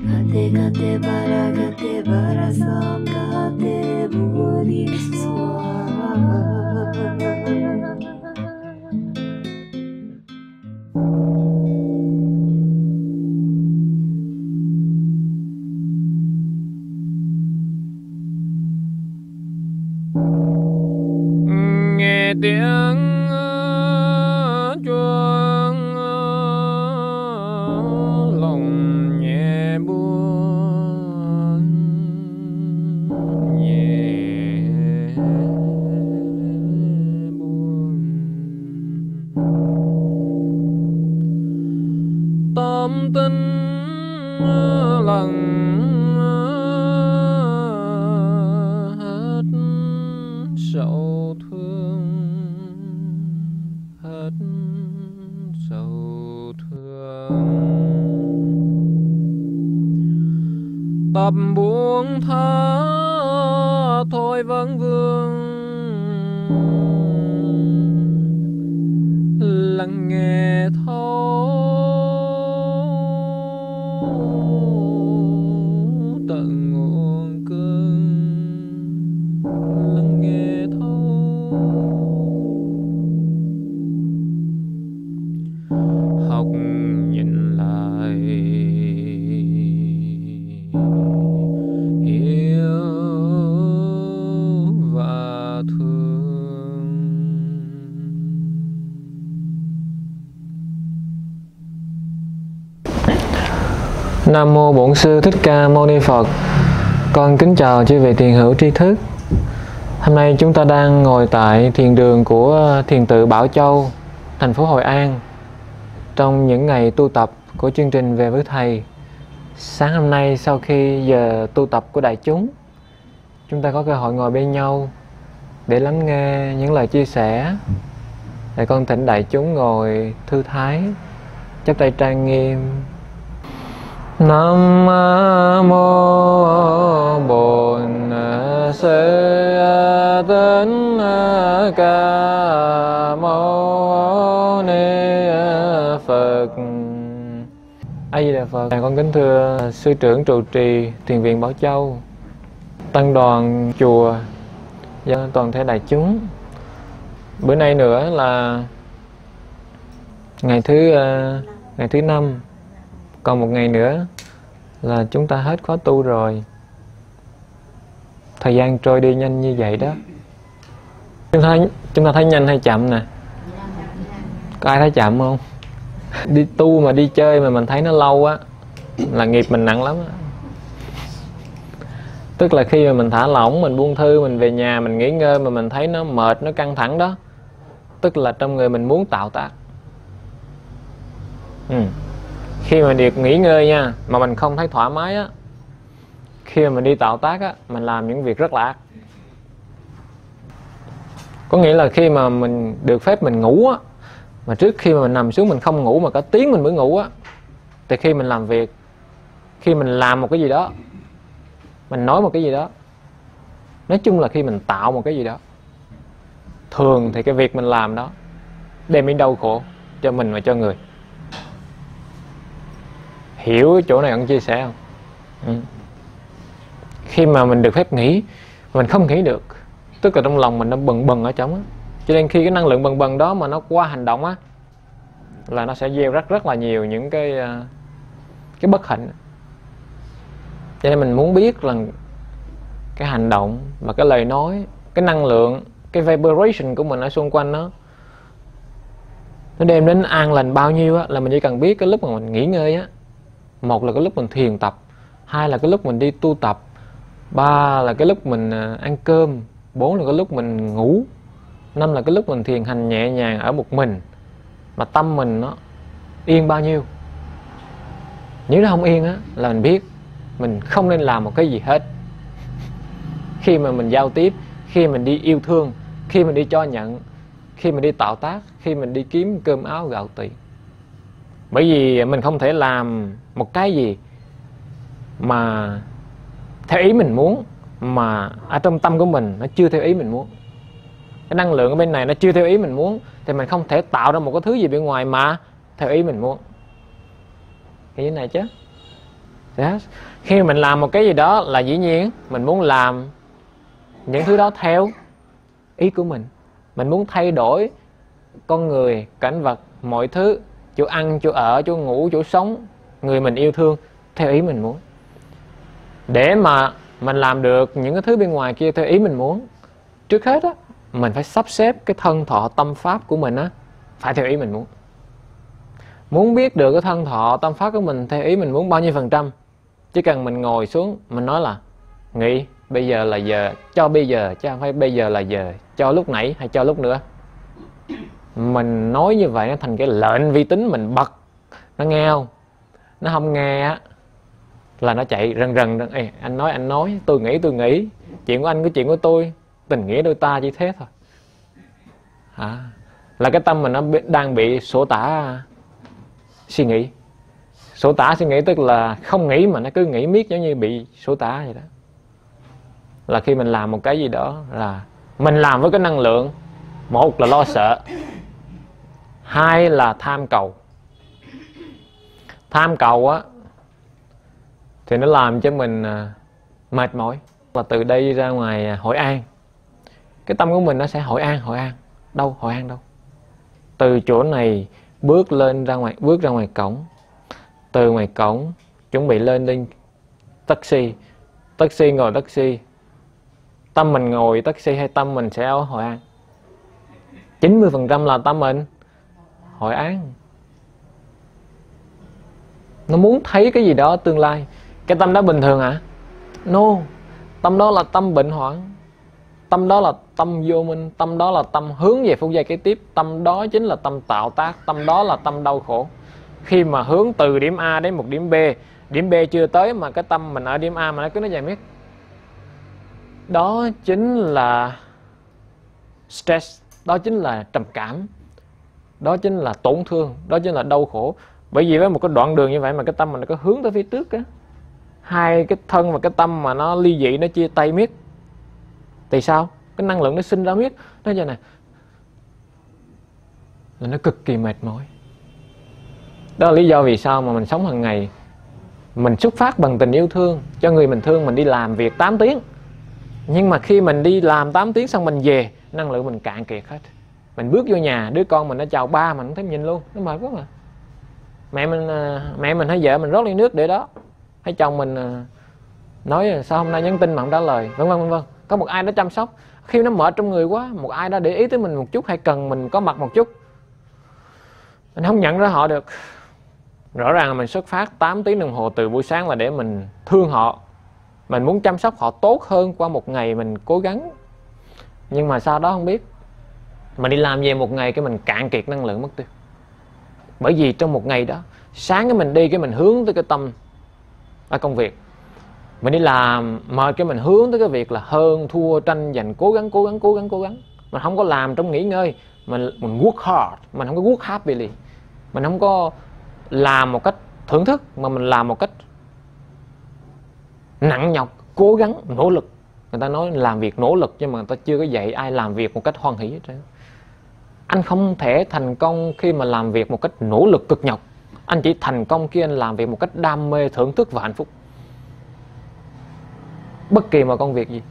Gate gate bara sam gate buri swaha. Nghe tiếng chuông lòng nhẹ buồn nhẹ buồn, tâm tinh lặng hết sầu thương, hết sầu thương. Tập buông tha thôi vẫn vương, lắng nghe thấu tận nguồn cơn, lắng nghe thấu học nhìn lại yêu và thương. Nam mô Bổn Sư Thích Ca Mâu Ni Phật. Con kính chào chư vị thiền hữu tri thức. Hôm nay chúng ta đang ngồi tại thiền đường của thiền tự Bảo Châu, thành phố Hội An, trong những ngày tu tập của chương trình Về với Thầy. Sáng hôm nay sau khi giờ tu tập của đại chúng, chúng ta có cơ hội ngồi bên nhau để lắng nghe những lời chia sẻ. Để con thỉnh đại chúng ngồi thư thái, chắp tay trang nghiêm. Nam mô Bổn Sư Thích Ca Mâu Ni Phật. A Di Đà Phật. Con kính thưa sư trưởng trụ trì thiền viện Bảo Châu, tăng đoàn chùa và toàn thể đại chúng. Bữa nay nữa là ngày thứ 5, còn một ngày nữa là chúng ta hết khóa tu rồi. Thời gian trôi đi nhanh như vậy đó. Chúng ta thấy nhanh hay chậm nè? Có ai thấy chậm không? Đi tu mà đi chơi mà mình thấy nó lâu á là nghiệp mình nặng lắm á. Tức là khi mà mình thả lỏng, mình buông thư, mình về nhà, mình nghỉ ngơi mà mình thấy nó mệt, nó căng thẳng đó, tức là trong người mình muốn tạo tác. Khi mà được nghỉ ngơi nha, mà mình không thấy thoải mái á, khi mà mình đi tạo tác á, mình làm những việc rất là ác. Có nghĩa là khi mà mình được phép mình ngủ á, mà trước khi mà mình nằm xuống mình không ngủ mà cả tiếng mình mới ngủ á, thì khi mình làm việc, khi mình làm một cái gì đó, mình nói một cái gì đó, nói chung là khi mình tạo một cái gì đó, thường thì cái việc mình làm đó đem đến đau khổ cho mình và cho người. Hiểu cái chỗ này con chia sẻ không? Khi mà mình được phép nghĩ, mình không nghĩ được, tức là trong lòng mình nó bần bần ở trong á. Cho nên khi cái năng lượng bần bần đó mà nó qua hành động á, là nó sẽ gieo rất là nhiều những cái bất hạnh. Cho nên mình muốn biết là cái hành động và cái lời nói, cái năng lượng, cái vibration của mình ở xung quanh nó đem đến an lành bao nhiêu á, là mình chỉ cần biết cái lúc mà mình nghỉ ngơi á. Một là cái lúc mình thiền tập, hai là cái lúc mình đi tu tập, ba là cái lúc mình ăn cơm, bốn là cái lúc mình ngủ, năm là cái lúc mình thiền hành nhẹ nhàng ở một mình, mà tâm mình nó yên bao nhiêu. Nếu nó không yên á, là mình biết mình không nên làm một cái gì hết. Khi mà mình giao tiếp, khi mình đi yêu thương, khi mình đi cho nhận, khi mình đi tạo tác, khi mình đi kiếm cơm áo gạo tiền. Bởi vì mình không thể làm một cái gì mà theo ý mình muốn, mà ở trong tâm của mình nó chưa theo ý mình muốn. Cái năng lượng ở bên này nó chưa theo ý mình muốn, thì mình không thể tạo ra một cái thứ gì bên ngoài mà theo ý mình muốn. Cái này chứ. Yes. Khi mình làm một cái gì đó là dĩ nhiên mình muốn làm những thứ đó theo ý của mình. Mình muốn thay đổi con người, cảnh vật, mọi thứ, chỗ ăn, chỗ ở, chỗ ngủ, chỗ sống, người mình yêu thương theo ý mình muốn. Để mà mình làm được những cái thứ bên ngoài kia theo ý mình muốn, trước hết á, mình phải sắp xếp cái thân thọ tâm pháp của mình á, phải theo ý mình muốn. Muốn biết được cái thân thọ tâm pháp của mình theo ý mình muốn bao nhiêu %, chỉ cần mình ngồi xuống, mình nói là nghĩ bây giờ là giờ, cho bây giờ, chứ không phải bây giờ là giờ, cho lúc nãy hay cho lúc nữa. Mình nói như vậy nó thành cái lệnh vi tính mình bật. Nó nghe không? Nó không nghe á là nó chạy rần rần. Ê, anh nói, tôi nghĩ, chuyện của anh cái chuyện của tôi, tình nghĩa đôi ta chỉ thế thôi. Là cái tâm mình nó đang bị sổ tả suy nghĩ. Sổ tả suy nghĩ tức là không nghĩ mà nó cứ nghĩ miết, giống như bị sổ tả vậy đó. Là khi mình làm một cái gì đó là mình làm với cái năng lượng, một là lo sợ, hai là tham cầu. Tham cầu á thì nó làm cho mình mệt mỏi. Và từ đây ra ngoài Hội An, cái tâm của mình nó sẽ Hội An đâu, Hội An đâu. Từ chỗ này bước ra ngoài cổng, từ ngoài cổng chuẩn bị lên taxi, ngồi taxi. Tâm mình ngồi taxi hay tâm mình sẽ ở Hội An? 90% là tâm mình Hội An. Nó muốn thấy cái gì đó tương lai. Cái tâm đó bình thường hả? No. Tâm đó là tâm bệnh hoạn. Tâm đó là tâm vô minh. Tâm đó là tâm hướng về phút giây kế tiếp. Tâm đó chính là tâm tạo tác. Tâm đó là tâm đau khổ. Khi mà hướng từ điểm A đến một điểm B, điểm B chưa tới mà cái tâm mình ở điểm A mà nó cứ nói dài miết, đó chính là stress, đó chính là trầm cảm, đó chính là tổn thương, đó chính là đau khổ. Bởi vì với một cái đoạn đường như vậy mà cái tâm mình nó có hướng tới phía trước á, hai cái thân và cái tâm mà nó ly dị, nó chia tay miết, thì sao? Cái năng lượng nó sinh ra miết, nó như này, là nó cực kỳ mệt mỏi. Đó là lý do vì sao mà mình sống hàng ngày, mình xuất phát bằng tình yêu thương cho người mình thương. Mình đi làm việc 8 tiếng, nhưng mà khi mình đi làm 8 tiếng xong mình về, năng lượng mình cạn kiệt hết. Mình bước vô nhà, đứa con mình nó chào ba, mình không thấy nhìn luôn, nó mệt quá mà. Mẹ mình hay vợ mình rót ly nước để đó, hay chồng mình nói sao hôm nay nhắn tin mà không trả lời, vân vân. Có một ai đó chăm sóc. Khi nó mệt trong người quá, một ai đó để ý tới mình một chút hay cần mình có mặt một chút, mình không nhận ra họ được. Rõ ràng là mình xuất phát 8 tiếng đồng hồ từ buổi sáng là để mình thương họ, mình muốn chăm sóc họ tốt hơn qua một ngày mình cố gắng. Nhưng mà sau đó không biết, mình đi làm về một ngày cái mình cạn kiệt năng lượng mất tiêu. Bởi vì trong một ngày đó, sáng cái mình đi cái mình hướng tới cái tâm ở công việc. Mình đi làm mệt cái mình hướng tới cái việc là hơn thua tranh giành, cố gắng. Mình không có làm trong nghỉ ngơi, mình work hard, mình không có work happily. Mình không có làm một cách thưởng thức, mà mình làm một cách nặng nhọc, cố gắng, nỗ lực. Người ta nói làm việc nỗ lực, nhưng mà người ta chưa có dạy ai làm việc một cách hoan hỷ hết trơn. Anh không thể thành công khi mà làm việc một cách nỗ lực cực nhọc. Anh chỉ thành công khi anh làm việc một cách đam mê, thưởng thức và hạnh phúc. Bất kỳ một công việc gì.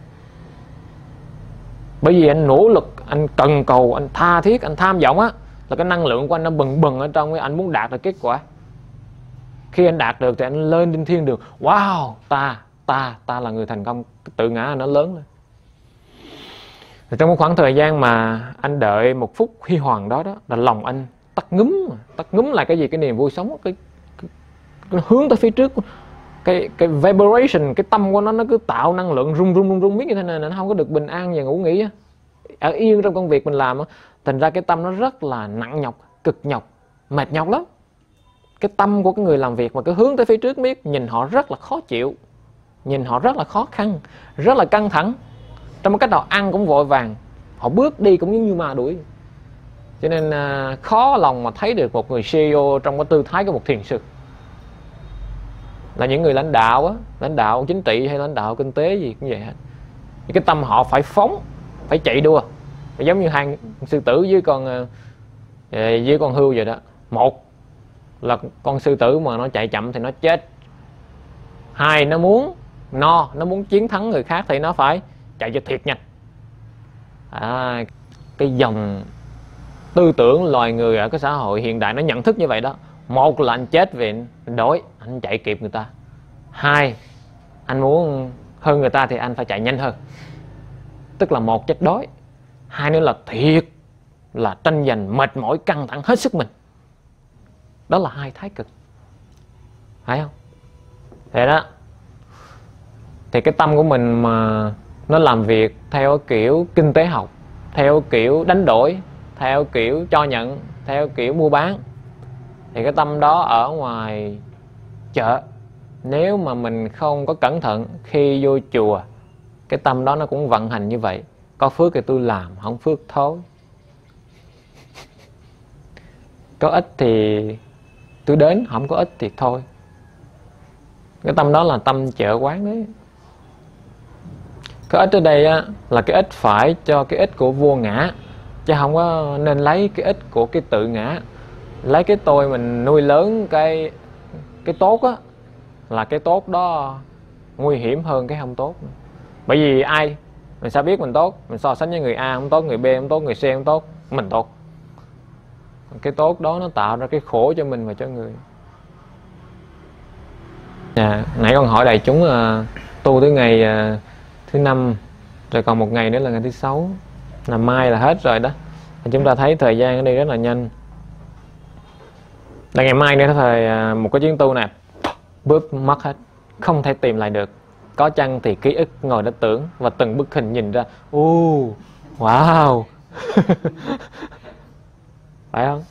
Bởi vì anh nỗ lực, anh cần cầu, anh tha thiết, anh tham vọng á, là cái năng lượng của anh nó bừng ở trong ấy, anh muốn đạt được kết quả. Khi anh đạt được thì anh lên trên thiên đường. Wow, ta là người thành công. Tự ngã nó lớn lên. Trong một khoảng thời gian mà anh đợi một phút huy hoàng đó là lòng anh tắt ngúm lại cái gì, cái niềm vui sống, cái hướng tới phía trước, cái vibration, cái tâm của nó cứ tạo năng lượng rung biết như thế này, nó không có được bình an và ngủ nghỉ ở yên trong công việc mình làm. Thành ra cái tâm nó rất là nặng nhọc, cực nhọc, mệt nhọc lắm. Cái tâm của cái người làm việc mà cứ hướng tới phía trước biết, nhìn họ rất là khó chịu, nhìn họ rất là khó khăn, rất là căng thẳng. Trong một cách nào ăn cũng vội vàng, họ bước đi cũng như ma đuổi. Cho nên khó lòng mà thấy được một người CEO trong cái tư thái của một thiền sư. Là những người lãnh đạo á, lãnh đạo chính trị hay lãnh đạo kinh tế gì cũng vậy hết. Cái tâm họ phải phóng, phải chạy đua. Giống như hai sư tử với con hươu vậy đó. Một là con sư tử mà nó chạy chậm thì nó chết, Hai, nó muốn no, nó muốn chiến thắng người khác thì nó phải chạy cho thiệt nhanh. Cái dòng tư tưởng loài người ở cái xã hội hiện đại nó nhận thức như vậy đó. Một là anh chết vì anh đói, anh chạy kịp người ta. Hai, anh muốn hơn người ta thì anh phải chạy nhanh hơn. Tức là một, chết đói. Hai nữa là thiệt là tranh giành, mệt mỏi, căng thẳng hết sức mình. Đó là hai thái cực, phải không? Thế đó. Thì cái tâm của mình mà nó làm việc theo kiểu kinh tế học, theo kiểu đánh đổi, theo kiểu cho nhận, theo kiểu mua bán, thì cái tâm đó ở ngoài chợ, nếu mà mình không có cẩn thận, khi vô chùa cái tâm đó nó cũng vận hành như vậy. Có phước thì tôi làm, không phước thôi. Có ích thì tôi đến, không có ích thì thôi. Cái tâm đó là tâm chợ quán đấy. Cái ích ở đây á, là cái ích phải cho cái ích của vô ngã, chứ không có nên lấy cái ích của cái tự ngã. Lấy cái tôi mình nuôi lớn cái tốt á, là cái tốt đó nguy hiểm hơn cái không tốt. Bởi vì ai mình sao biết mình tốt? Mình so sánh với người A không tốt, người B không tốt, người C không tốt, mình tốt. Cái tốt đó nó tạo ra cái khổ cho mình và cho người. Nãy con hỏi đại chúng tu tới ngày thứ 5, rồi còn một ngày nữa là ngày thứ 6, là mai là hết rồi đó. Chúng ta thấy thời gian ở đây rất là nhanh. Là ngày mai nữa thời một cái chuyến tu này bước mất hết, không thể tìm lại được. Có chăng thì ký ức ngồi đó tưởng, và từng bức hình nhìn ra, wow. Phải không?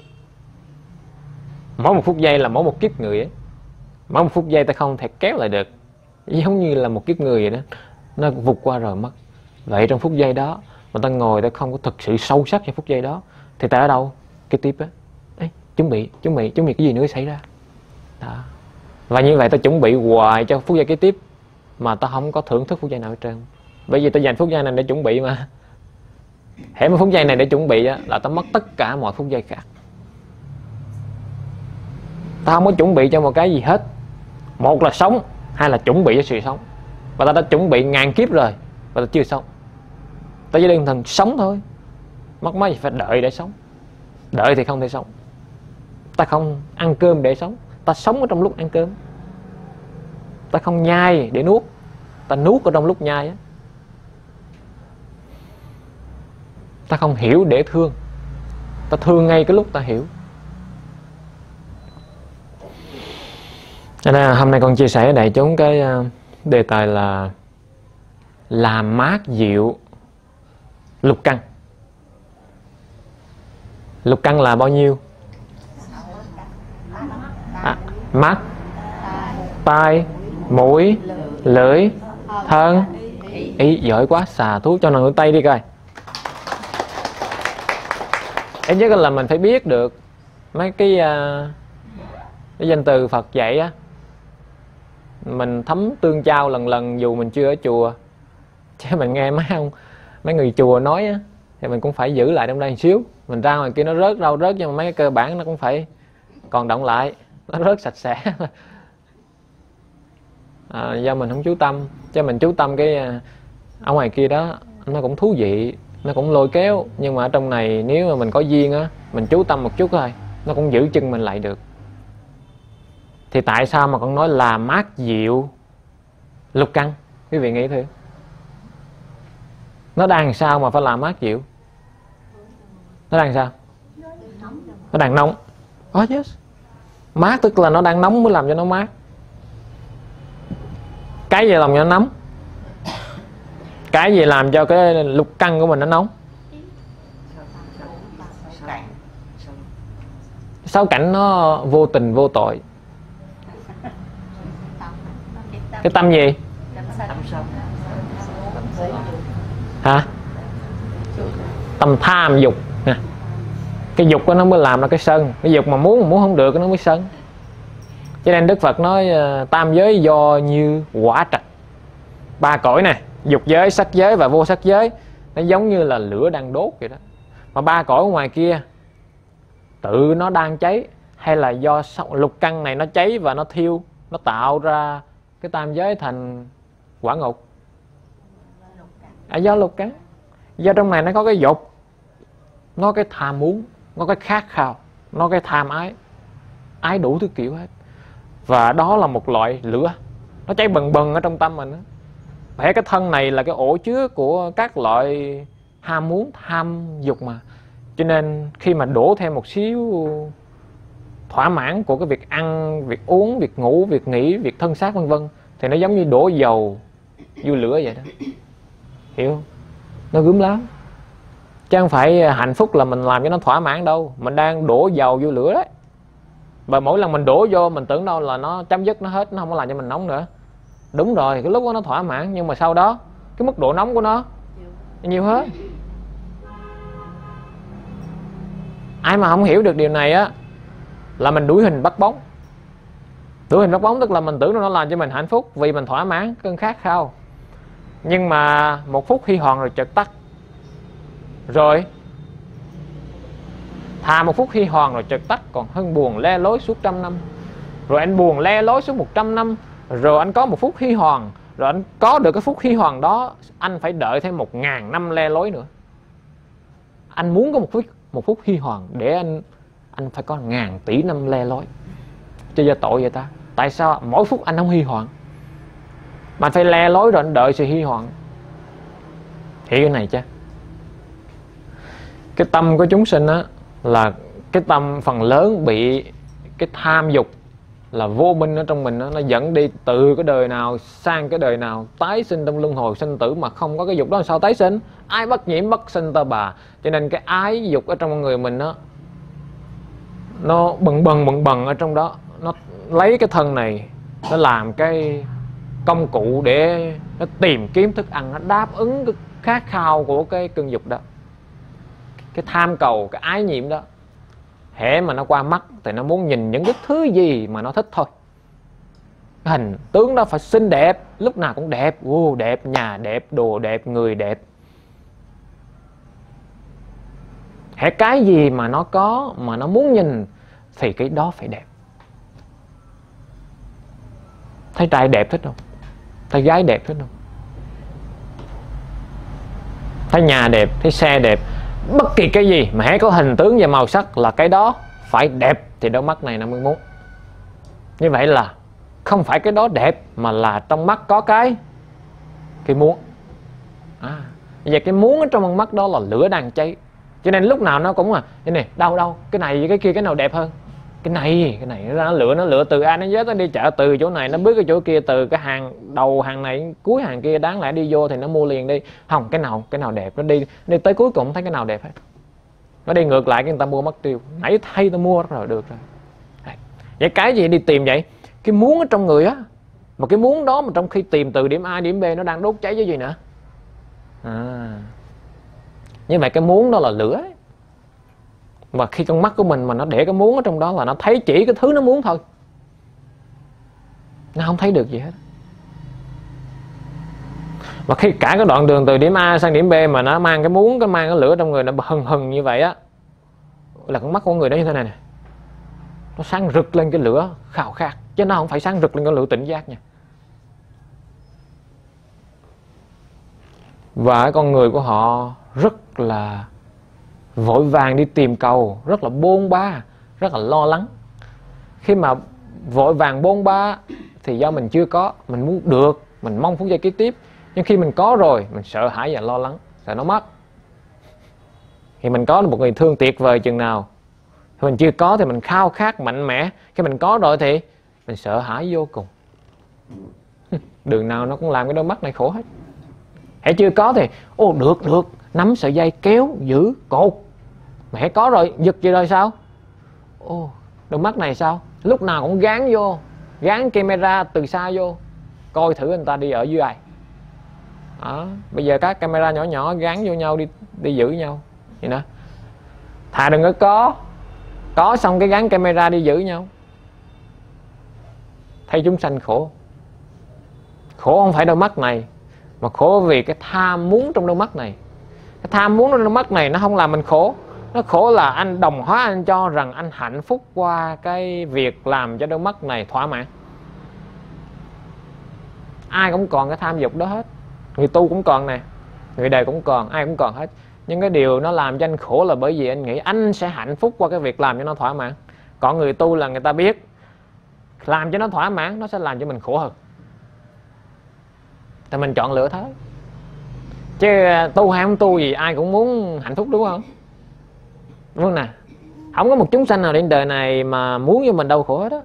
Mỗi một phút giây là mỗi một kiếp người ấy. Mỗi một phút giây ta không thể kéo lại được. Giống như là một kiếp người vậy đó, nó vụt qua rồi mất. Vậy trong phút giây đó mà ta ngồi, ta không có thực sự sâu sắc trong phút giây đó, thì ta ở đâu? Cái tiếp á, chuẩn bị cái gì nữa xảy ra đó. Và như vậy ta chuẩn bị hoài cho phút giây kế tiếp, mà ta không có thưởng thức phút giây nào hết trơn. Bởi vì ta dành phút giây này để chuẩn bị mà. Hễ một phút giây này để chuẩn bị á, là ta mất tất cả mọi phút giây khác. Ta không có chuẩn bị cho một cái gì hết. Một là sống, hai là chuẩn bị cho sự sống. Và ta đã chuẩn bị ngàn kiếp rồi, và ta chưa sống. Ta chỉ đơn thuần sống thôi. Mất mấy gì phải đợi để sống. Đợi thì không thể sống. Ta không ăn cơm để sống, ta sống ở trong lúc ăn cơm. Ta không nhai để nuốt, ta nuốt ở trong lúc nhai á. Ta không hiểu để thương, ta thương ngay cái lúc ta hiểu. Cho nên hôm nay con chia sẻ với đại chúng cái đề tài là làm mát dịu lục căn. Lục căn là bao nhiêu? Mắt, tai, mũi, lưỡi, thân, ý. Giỏi quá, xà thú, cho nào ngửa tay đi coi. Ít nhất là mình phải biết được mấy cái danh từ Phật dạy á, mình thấm tương trao lần lần dù mình chưa ở chùa. Chứ mình nghe mấy người chùa nói á, thì mình cũng phải giữ lại trong đây một xíu. Mình ra ngoài kia nó rớt đâu rớt, nhưng mà mấy cái cơ bản nó cũng phải còn động lại, nó rớt sạch sẽ. Do mình không chú tâm. Chứ mình chú tâm cái ở ngoài kia đó nó cũng thú vị, nó cũng lôi kéo. Nhưng mà ở trong này nếu mà mình có duyên á, mình chú tâm một chút thôi, nó cũng giữ chân mình lại được. Thì tại sao mà con nói là mát dịu lục căn? Quý vị nghĩ thử, nó đang sao mà phải làm mát dịu? Nó đang sao? Nó đang nóng. Yes. Mát tức là nó đang nóng mới làm cho nó mát. Cái gì làm cho nó nóng? Cái gì làm cho cái lục căn của mình nó nóng? Sáu cảnh nó vô tình vô tội. Cái tâm gì? Hả? Tâm tham dục. Cái dục đó nó mới làm ra cái sân. Cái dục mà muốn không được nó mới sân. Cho nên Đức Phật nói tam giới do như quả trạch. Ba cõi này, dục giới, sắc giới và vô sắc giới, nó giống như là lửa đang đốt vậy đó. Mà ba cõi ngoài kia tự nó đang cháy, hay là do lục căn này nó cháy và nó thiêu, nó tạo ra cái tam giới thành quả ngục? Do lục cắn. Do trong này nó có cái dục, nó cái tham muốn, nó cái khát khao, nó cái tham ái, ái đủ thứ kiểu hết. Và đó là một loại lửa, nó cháy bần bần ở trong tâm mình đó. Phải cái thân này là cái ổ chứa của các loại ham muốn, tham dục mà. Cho nên khi mà đổ thêm một xíu thỏa mãn của cái việc ăn, việc uống, việc ngủ, việc nghỉ, việc thân xác vân vân, thì nó giống như đổ dầu vô lửa vậy đó. Hiểu không? Nó gớm lắm. Chứ không phải hạnh phúc là mình làm cho nó thỏa mãn đâu. Mình đang đổ dầu vô lửa đấy. Và mỗi lần mình đổ vô, mình tưởng đâu là nó chấm dứt, nó hết, nó không có làm cho mình nóng nữa. Đúng rồi, cái lúc đó nó thỏa mãn, nhưng mà sau đó cái mức độ nóng của nó nhiều hơn. Ai mà không hiểu được điều này á là mình đuổi hình bắt bóng. Đuổi hình bắt bóng tức là mình tưởng nó làm cho mình hạnh phúc vì mình thỏa mãn cơn khát khao. Nhưng mà một phút hy hoàng rồi chợt tắt. Rồi thà một phút hy hoàng rồi chợt tắt còn hơn buồn le lối suốt 100 năm. Rồi anh buồn le lối suốt 100 năm, rồi anh có một phút hy hoàng, rồi anh có được cái phút hy hoàng đó, anh phải đợi thêm 1000 năm le lối nữa. Anh muốn có một phút hy hoàng để anh phải có 1000 tỷ năm le lối. Chứ do tội vậy ta. Tại sao mỗi phút anh không hy hoàng, mà anh phải le lối rồi anh đợi sự hy hoàng? Hiểu cái này chứ? Cái tâm của chúng sinh á là cái tâm phần lớn bị cái tham dục là vô minh ở trong mình đó, nó dẫn đi từ cái đời nào sang cái đời nào, tái sinh trong luân hồi sinh tử mà không có cái dục đó làm sao tái sinh? Ai bất nhiễm bất sinh tơ bà. Cho nên cái ái dục ở trong con người mình đó, nó bần bần ở trong đó. Nó lấy cái thân này, nó làm cái công cụ để nó tìm kiếm thức ăn, nó đáp ứng cái khát khao của cái cơn dục đó, cái tham cầu, cái ái nhiễm đó. Hễ mà nó qua mắt thì nó muốn nhìn những cái thứ gì mà nó thích thôi. Cái hình tướng đó phải xinh đẹp, lúc nào cũng đẹp. Đẹp, nhà đẹp, đồ đẹp, người đẹp. Hễ cái gì mà nó có, mà nó muốn nhìn thì cái đó phải đẹp. Thấy trai đẹp thích không? Thấy gái đẹp thích không? Thấy nhà đẹp, thấy xe đẹp, bất kỳ cái gì mà hễ có hình tướng và màu sắc là cái đó phải đẹp thì đôi mắt này nó mới muốn. Như vậy là không phải cái đó đẹp, mà là trong mắt có cái muốn. Vậy cái muốn ở trong con mắt đó là lửa đang cháy. Cho nên lúc nào nó cũng là cái này, đâu, cái này với cái kia cái nào đẹp hơn? Cái này nó lựa từ A đến Z. Nó đi chợ từ chỗ này nó bước cái chỗ kia, từ cái hàng đầu hàng này cuối hàng kia, đáng lẽ đi vô thì nó mua liền đi. Không, cái nào đẹp, nó đi tới cuối cùng thấy cái nào đẹp hết. Nó đi ngược lại cái người ta mua mất tiêu. Nãy thay tao mua rồi, được rồi. Vậy cái gì đi tìm vậy? Cái muốn ở trong người á. Mà cái muốn đó mà trong khi tìm từ điểm A điểm B nó đang đốt cháy cái gì nữa. Như vậy cái muốn đó là lửa ấy. Mà khi con mắt của mình mà nó để cái muốn ở trong đó là nó thấy chỉ cái thứ nó muốn thôi, nó không thấy được gì hết. Và khi cả cái đoạn đường từ điểm A sang điểm B mà nó mang cái muốn, mang cái lửa trong người nó hừng như vậy á, là con mắt của người đó như thế này nè, nó sáng rực lên cái lửa khao khát, chứ nó không phải sáng rực lên cái lửa tỉnh giác nha. Và con người của họ rất là vội vàng đi tìm cầu, rất là bôn ba, rất là lo lắng. Khi mà vội vàng bôn ba thì do mình chưa có, mình muốn được, mình mong phút giây kế tiếp. Nhưng khi mình có rồi, mình sợ hãi và lo lắng, sợ nó mất. Thì mình có được một người thương tuyệt vời chừng nào, mình chưa có thì mình khao khát mạnh mẽ. Khi mình có rồi thì mình sợ hãi vô cùng. Đường nào nó cũng làm cái đôi mắt này khổ hết. Hãy chưa có thì được, nắm sợi dây kéo giữ cột. Mà hãy có rồi giật gì rồi sao? Đôi mắt này sao? Lúc nào cũng gán camera từ xa vô, coi thử người ta đi ở dưới ai. Bây giờ các camera nhỏ nhỏ gắn vô nhau đi giữ nhau vậy đó. Thà đừng có xong cái gắn camera đi giữ nhau. Thấy chúng sanh khổ. Khổ không phải đôi mắt này, mà khổ vì cái tham muốn trong đôi mắt này. Cái tham muốn trong đôi mắt này nó không làm mình khổ. Nó khổ là anh đồng hóa, anh cho rằng anh hạnh phúc qua cái việc làm cho đôi mắt này thỏa mãn. ai cũng còn cái tham dục đó hết. Người tu cũng còn nè, người đời cũng còn, ai cũng còn hết. Nhưng cái điều nó làm cho anh khổ là bởi vì anh nghĩ anh sẽ hạnh phúc qua cái việc làm cho nó thỏa mãn. Còn người tu là người ta biết làm cho nó thỏa mãn, nó sẽ làm cho mình khổ hơn. Thì mình chọn lựa thôi. Chứ tu hay không tu gì ai cũng muốn hạnh phúc, đúng không? Đúng không nè? Không có một chúng sanh nào trên đời này mà muốn cho mình đau khổ hết đó.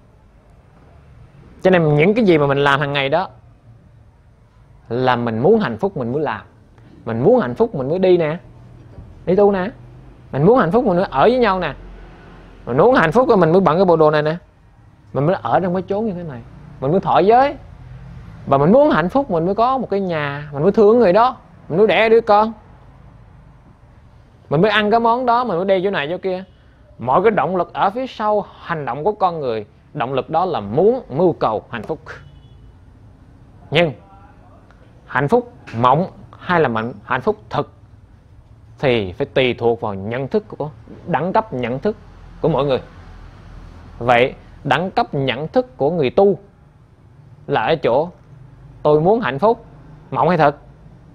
Cho nên những cái gì mà mình làm hàng ngày đó là mình muốn hạnh phúc mình mới làm. Mình muốn hạnh phúc mình mới đi nè, đi tu nè. Mình muốn hạnh phúc mình mới ở với nhau nè. Mình muốn hạnh phúc rồi mình mới bận cái bộ đồ này nè. Mình mới ở trong cái chốn như thế này. Mình mới thọ giới. Và mình muốn hạnh phúc mình mới có một cái nhà. Mình mới thương người đó. Mình mới đẻ đứa con. Mình mới ăn cái món đó. Mình mới đi chỗ này chỗ kia. Mọi cái động lực ở phía sau hành động của con người, động lực đó là muốn mưu cầu hạnh phúc. Nhưng hạnh phúc mộng hay là hạnh phúc thực thì phải tùy thuộc vào nhận thức của đẳng cấp nhận thức của mỗi người. Vậy đẳng cấp nhận thức của người tu là ở chỗ tôi muốn hạnh phúc mộng hay thực?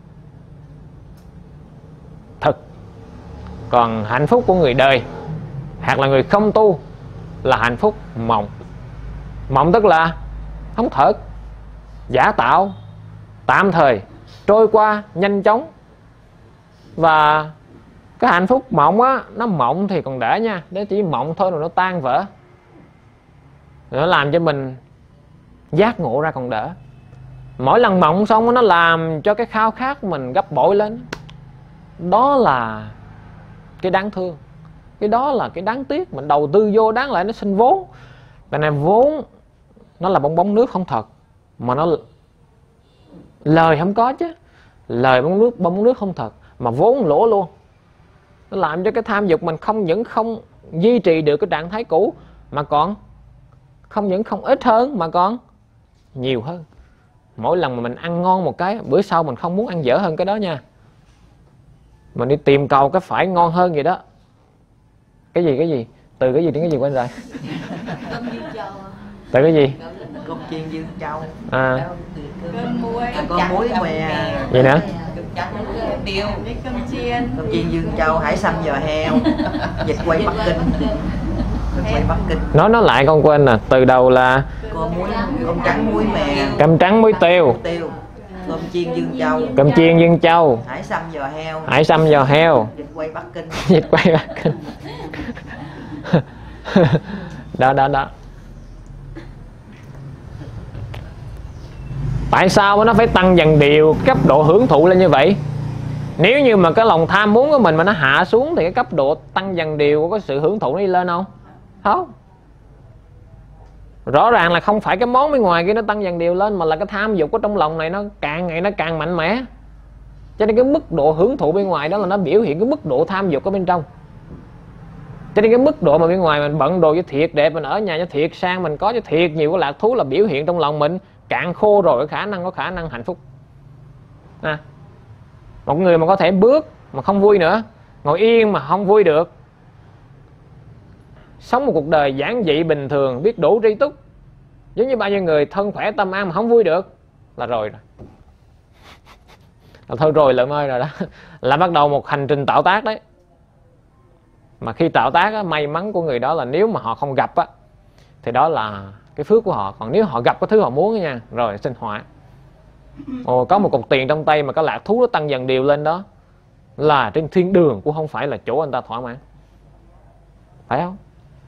Thực. Còn hạnh phúc của người đời hoặc là người không tu là hạnh phúc mộng. Mộng tức là không thật, giả tạo, tạm thời, trôi qua nhanh chóng. Và cái hạnh phúc mộng á, nó mộng thì còn đỡ nha, nó chỉ mộng thôi rồi nó tan vỡ, nó làm cho mình giác ngộ ra còn đỡ. Mỗi lần mộng xong nó làm cho cái khao khát mình gấp bội lên. Đó là cái đáng thương. Cái đó là cái đáng tiếc. Mình đầu tư vô đáng lẽ nó sinh vốn. Cái này vốn nó là bong bóng nước không thật, mà nó lời không có chứ. Lời bong bóng nước không thật mà vốn lỗ luôn. Nó làm cho cái tham dục mình không những không duy trì được cái trạng thái cũ, mà còn không những không ít hơn mà còn nhiều hơn. Mỗi lần mà mình ăn ngon một cái, bữa sau mình không muốn ăn dở hơn cái đó nha. Mình đi tìm cầu cái phải ngon hơn vậy đó. Cái gì? Từ cái gì đến cái gì quên rồi. Từ cái gì? Cơm chiên Dương Châu. À. Cơm muối què. Gì nữa? Tiêu. Cơm chiên Dương Châu, hải sâm giò heo, vịt quay Bắc Kinh. Vịt quay Bắc Kinh. Nói nó lại con quên nè. Từ đầu là cơm trắng muối mè. Cơm trắng muối tiêu. Cơm chiên Dương Châu. Cơm chiên Dương Châu. Hải sâm giò heo. Hải sâm giò heo. Vịt quay Bắc Kinh. Vịt quay Bắc Kinh. Đó. Tại sao mà nó phải tăng dần đều cấp độ hưởng thụ lên như vậy? Nếu như mà cái lòng tham muốn của mình mà nó hạ xuống thì cái cấp độ tăng dần đều của cái sự hưởng thụ nó đi lên không? Không. Rõ ràng là không phải cái món bên ngoài kia nó tăng dần đều lên, mà là cái tham dục của trong lòng này nó càng ngày nó càng mạnh mẽ. Cho nên cái mức độ hưởng thụ bên ngoài đó là nó biểu hiện cái mức độ tham dục ở bên trong. Cho nên cái mức độ mà bên ngoài mình bận đồ cho thiệt đẹp, mình ở nhà cho thiệt sang, mình có cho thiệt nhiều cái lạc thú là biểu hiện trong lòng mình cạn khô rồi, có khả năng hạnh phúc. Một người mà có thể bước mà không vui nữa, ngồi yên mà không vui được, sống một cuộc đời giản dị bình thường, biết đủ tri túc, giống như bao nhiêu người thân khỏe tâm an mà không vui được là rồi. Là thôi rồi lợn ơi rồi đó. Là bắt đầu một hành trình tạo tác đấy. Mà khi tạo tác á, may mắn của người đó là nếu mà họ không gặp á, thì đó là cái phước của họ. Còn nếu họ gặp cái thứ họ muốn nha, rồi sinh họa. Có một cục tiền trong tay mà cái lạc thú nó tăng dần đều lên đó, là trên thiên đường cũng không phải là chỗ anh ta thỏa mãn. Phải không?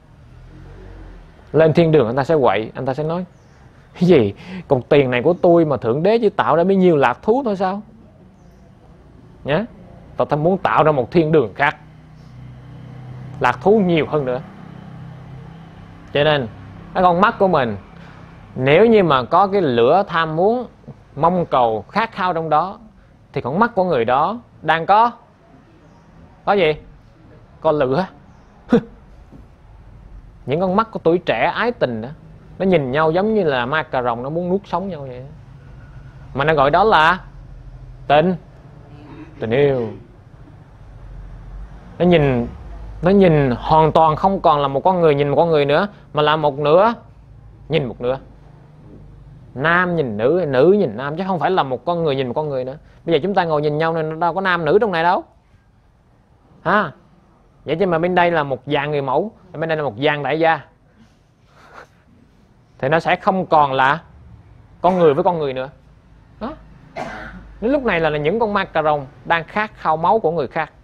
Lên thiên đường anh ta sẽ quậy, anh ta sẽ nói cái gì? Cục tiền này của tôi mà Thượng Đế chỉ tạo ra bấy nhiêu lạc thú thôi sao? Nhá, ta muốn tạo ra một thiên đường khác, lạc thú nhiều hơn nữa. Cho nên cái con mắt của mình, nếu như mà có cái lửa tham muốn, mong cầu, khát khao trong đó, thì con mắt của người đó đang có gì? Có lửa. Những con mắt của tuổi trẻ ái tình đó, nó nhìn nhau giống như là ma cà rồng nó muốn nuốt sống nhau vậy. Mà nó gọi đó là tình yêu. Nó nhìn hoàn toàn không còn là một con người nhìn một con người nữa, mà là một nửa nhìn một nửa. nam nhìn nữ, nữ nhìn nam, chứ không phải là một con người nhìn một con người nữa. Bây giờ chúng ta ngồi nhìn nhau nên đâu có nam nữ trong này đâu ha. Vậy chứ mà bên đây là một dạng người mẫu, bên đây là một dạng đại gia, thì nó sẽ không còn là con người với con người nữa đó. Đến lúc này là những con ma cà rồng đang khát khao máu của người khác,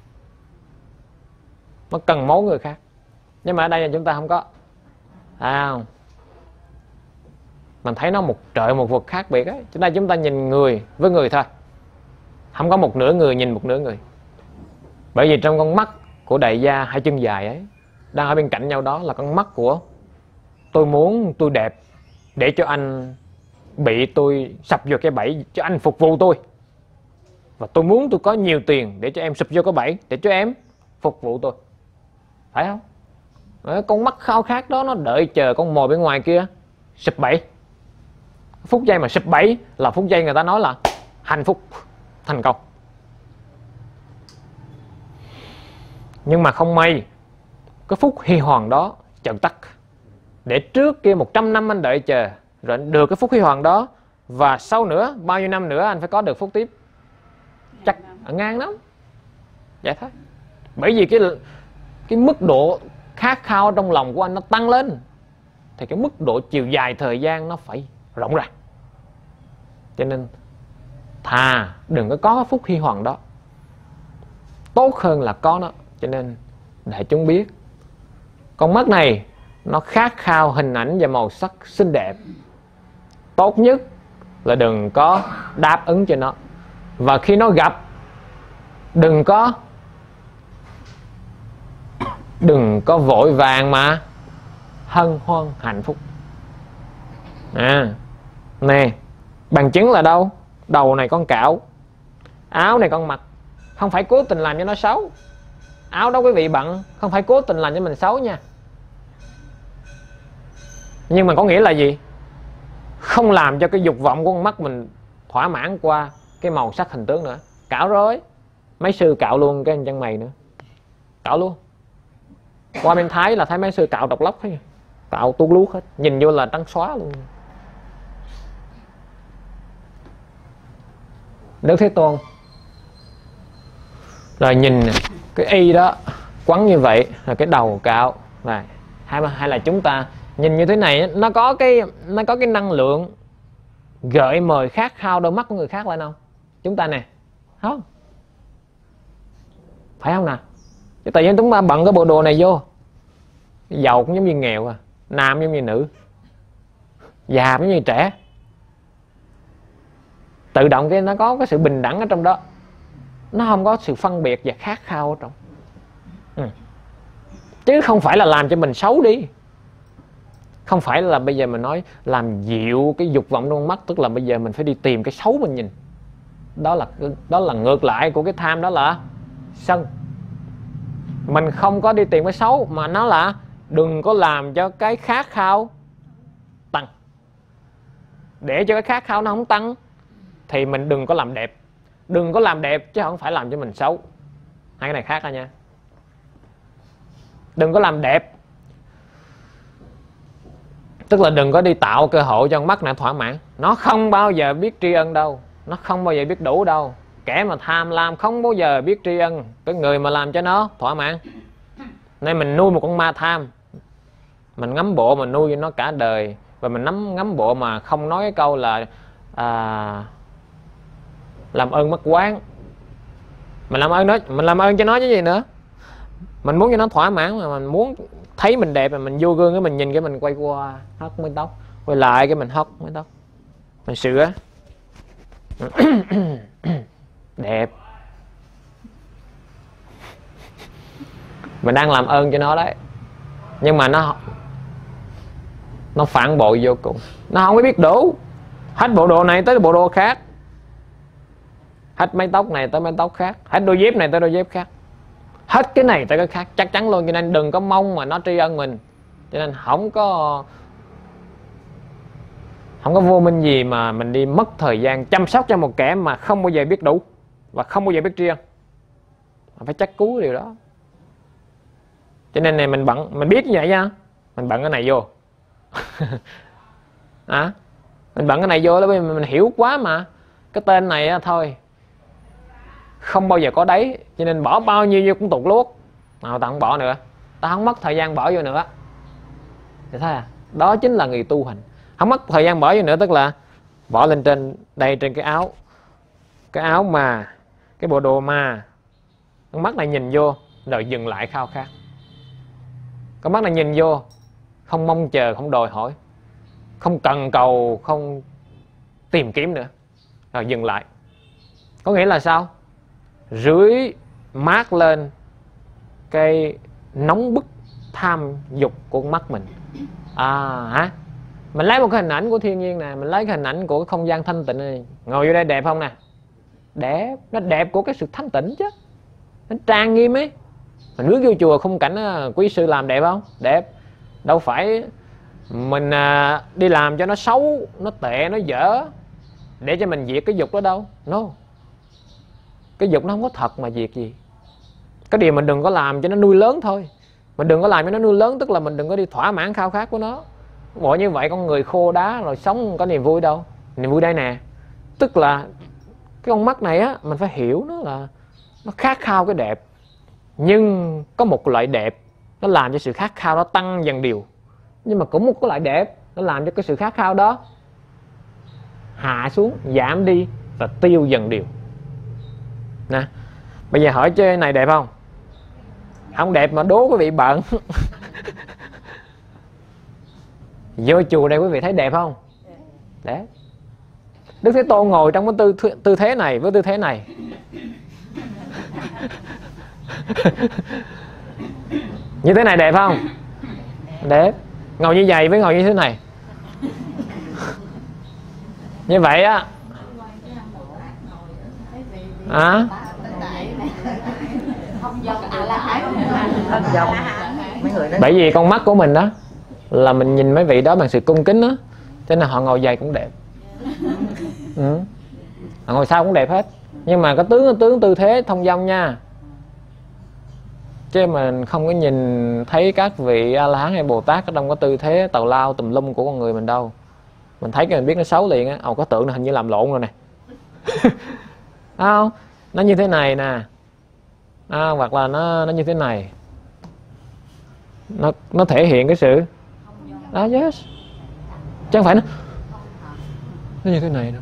nó cần máu người khác. Nhưng mà ở đây là chúng ta không có, không, mình thấy nó một trời một vực khác biệt ấy. Chúng ta nhìn người với người thôi, không có một nửa người nhìn một nửa người. Bởi vì trong con mắt của đại gia hai chân dài ấy đang ở bên cạnh nhau, đó là con mắt của tôi muốn tôi đẹp để cho anh bị tôi sập vô cái bẫy cho anh phục vụ tôi, và tôi muốn tôi có nhiều tiền để cho em sụp vô cái bẫy để cho em phục vụ tôi, phải không? Con mắt khao khát đó nó đợi chờ con mồi bên ngoài kia sụp bẫy. Phút giây mà sụp bẫy là phút giây người ta nói là hạnh phúc, thành công. Nhưng mà không may cái phút huy hoàng đó chợt tắt, để trước kia 100 năm anh đợi chờ rồi anh được cái phút huy hoàng đó, và sau nữa bao nhiêu năm nữa anh phải có được phút tiếp, chắc ngang lắm. Vậy thôi. Bởi vì cái mức độ khát khao trong lòng của anh nó tăng lên, thì cái mức độ chiều dài thời gian nó phải rộng ra. Cho nên thà đừng có cái phút huy hoàng đó, tốt hơn là có nó. Cho nên để chúng biết con mắt này nó khát khao hình ảnh và màu sắc xinh đẹp, tốt nhất là đừng có đáp ứng cho nó. Và khi nó gặp, đừng có vội vàng mà hân hoan hạnh phúc. Nè, bằng chứng là đâu? Đầu này con cạo, áo này con mặc, không phải cố tình làm cho nó xấu. Áo đó quý vị bận không phải cố tình làm cho mình xấu nha. Nhưng mà có nghĩa là gì? Không làm cho cái dục vọng của con mắt mình thỏa mãn qua cái màu sắc hình tướng nữa. Cạo rồi, mấy sư cạo luôn cái chân mày nữa, cạo luôn. Qua bên Thái là thấy mấy sư cạo độc lóc hết, cạo tuốt luốt hết, nhìn vô là trắng xóa luôn. Đức Thế Tôn rồi nhìn cái y đó quấn như vậy là cái đầu cạo này, hay là chúng ta nhìn như thế này, nó có cái năng lượng gợi mời khát khao đôi mắt của người khác lên không? Chúng ta nè, không phải không nào? Chứ tự nhiên chúng ta bận cái bộ đồ này vô, giàu cũng giống như nghèo à, nam giống như nữ, già giống như trẻ, tự động cái nó có cái sự bình đẳng ở trong đó, nó không có sự phân biệt và khát khao ở trong. Chứ không phải là làm cho mình xấu đi. Không phải là bây giờ mình nói làm dịu cái dục vọng trong mắt, tức là bây giờ mình phải đi tìm cái xấu mình nhìn. Đó là ngược lại của cái tham, đó là sân. Mình không có đi tìm cái xấu, mà nó là đừng có làm cho cái khát khao tăng. Để cho cái khát khao nó không tăng thì mình đừng có làm đẹp. Đừng có làm đẹp chứ không phải làm cho mình xấu. Hai cái này khác ra nha. Đừng có làm đẹp, tức là đừng có đi tạo cơ hội cho con mắt này thỏa mãn. Nó không bao giờ biết tri ân đâu, nó không bao giờ biết đủ đâu. Kẻ mà tham lam không bao giờ biết tri ân cái người mà làm cho nó thỏa mãn. Nên mình nuôi một con ma tham, mình ngắm bộ mà nuôi nó cả đời. Và mình ngắm bộ mà không nói cái câu là làm ơn mất quán. Mình làm ơn cho nó chứ gì nữa. Mình muốn cho nó thỏa mãn, mà mình muốn thấy mình đẹp, mà mình vô gương cái mình nhìn cái mình quay qua hất mái tóc, quay lại cái mình hất mái tóc, mình sửa đẹp. Mình đang làm ơn cho nó đấy, nhưng mà nó phản bội vô cùng. Nó không có biết đủ, hết bộ đồ này tới bộ đồ khác, hết mái tóc này tới mái tóc khác, hết đôi dép này tới đôi dép khác, hết cái này tới cái khác, chắc chắn luôn. Cho nên đừng có mong mà nó tri ân mình. Cho nên không có vô minh gì mà mình đi mất thời gian chăm sóc cho một kẻ mà không bao giờ biết đủ và không bao giờ biết tri ân. Phải chắc cú điều đó. Cho nên này mình biết như vậy nha, mình bận cái này vô Mình bận cái này vô là bởi vì mình hiểu quá mà. Cái tên này á, thôi không bao giờ có đấy, cho nên bỏ bao nhiêu vô cũng tụt luốt. Nào tao không bỏ nữa, tao không mất thời gian bỏ vô nữa. Thì thấy à, đó chính là người tu hành. Không mất thời gian bỏ vô nữa, tức là bỏ lên trên đây, trên cái áo mà, cái bộ đồ mà, con mắt này nhìn vô rồi dừng lại khao khát. Con mắt này nhìn vô không mong chờ, không đòi hỏi, không cần cầu, không tìm kiếm nữa, rồi dừng lại. Có nghĩa là sao? Rưới mát lên cái nóng bức tham dục của con mắt mình. Mình lấy một cái hình ảnh của thiên nhiên nè, mình lấy cái hình ảnh của cái không gian thanh tịnh này, ngồi vô đây đẹp không nè? Đẹp, nó đẹp của cái sự thanh tịnh chứ, nó trang nghiêm ấy. Mình bước vô chùa khung cảnh quý sư làm đẹp không? Đẹp. Đâu phải mình đi làm cho nó xấu, nó tệ, nó dở để cho mình diệt cái dục đó đâu. No. Cái dục nó không có thật mà diệt gì. Cái điều mình đừng có làm cho nó nuôi lớn thôi. Mình đừng có làm cho nó nuôi lớn, tức là mình đừng có đi thỏa mãn khao khát của nó. Bộ như vậy con người khô đá rồi sống không có niềm vui đâu. Niềm vui đây nè. Tức là cái con mắt này á, mình phải hiểu nó là nó khát khao cái đẹp. Nhưng có một loại đẹp nó làm cho sự khát khao đó tăng dần điều. Nhưng mà cũng một cái loại đẹp nó làm cho cái sự khát khao đó hạ xuống, giảm đi và tiêu dần điều. Nè, bây giờ hỏi chơi này đẹp không? Không đẹp mà đố quý vị bận. Vô chùa đây quý vị thấy đẹp không? Đẹp. Đức Thế Tôn ngồi trong cái tư thế này với tư thế này. Như thế này đẹp không? Đẹp. Ngồi như vậy với ngồi như thế này. Như vậy á. Bởi vì con mắt của mình đó là mình nhìn mấy vị đó bằng sự cung kính đó, cho nên họ ngồi dày cũng đẹp. Họ ngồi sau cũng đẹp hết. Nhưng mà cái tướng tư thế thông dong nha. Chứ mình không có nhìn thấy các vị A-la-hán hay Bồ Tát ở trong cái tư thế tào lao tùm lum của con người mình đâu. Mình thấy cái mình biết nó xấu liền á. Cái tượng này hình như làm lộn rồi nè. Không? Nó như thế này nè. Hoặc là nó như thế này. Nó thể hiện cái sự yes. Chứ không phải nó như thế này đâu.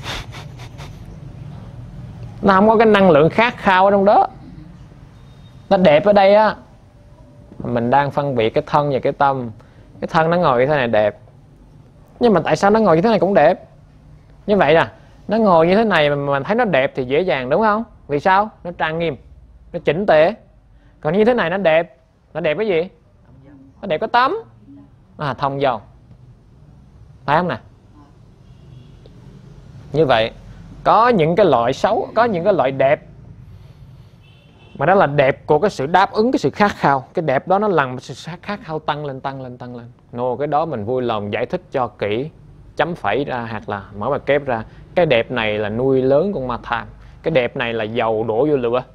Nó không có cái năng lượng khát khao ở trong đó. Nó đẹp ở đây á, mình đang phân biệt cái thân và cái tâm. Cái thân nó ngồi như thế này đẹp, nhưng mà tại sao nó ngồi như thế này cũng đẹp? Như vậy là nó ngồi như thế này mà mình thấy nó đẹp thì dễ dàng, đúng không? Vì sao? Nó trang nghiêm, nó chỉnh tề. Còn như thế này nó đẹp. Nó đẹp cái gì? Nó đẹp cái tấm. Thông dong. Phải không nè? Như vậy có những cái loại xấu, có những cái loại đẹp mà đó là đẹp của cái sự đáp ứng cái sự khát khao. Cái đẹp đó nó làm sự khát khao tăng lên. Cái đó mình vui lòng giải thích cho kỹ, chấm phẩy ra hoặc là mở bài kép ra. Cái đẹp này là nuôi lớn con ma tham. Cái đẹp này là dầu đổ vô lửa.